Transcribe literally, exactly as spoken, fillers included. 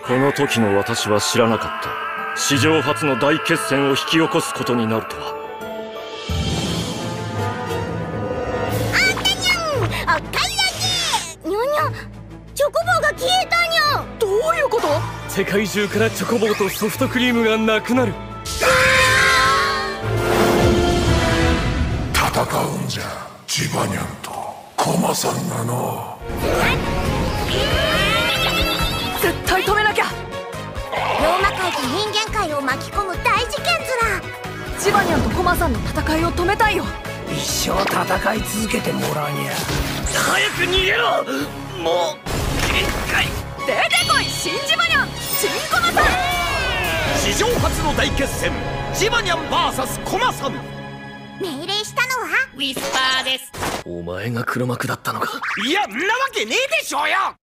この時の私は知らなかった。史上初の大決戦を引き起こすことになるとは。 あんたにゃん、おかえり。にゃにゃ、チョコボーが消えたにゃ。 どういうこと？世界中からチョコボーとソフトクリームがなくなる。 戦うんじゃ、ジバニャンとコマさんがの。 絶対止めなきゃ。 ローマ界と人間界を巻き込む大事件ずら。 ジバニャンとコマさんの戦いを止めたいよ。 一生戦い続けてもらうにゃ。 早く逃げろ。もう限界。出てこい、新ジバニャン、新コマさん。 史上初の大決戦、ジバニャン ブイエス コマさん。 命令したのはウィスパーです。 お前が黒幕だったのか。 いや、んなわけねえでしょうよ。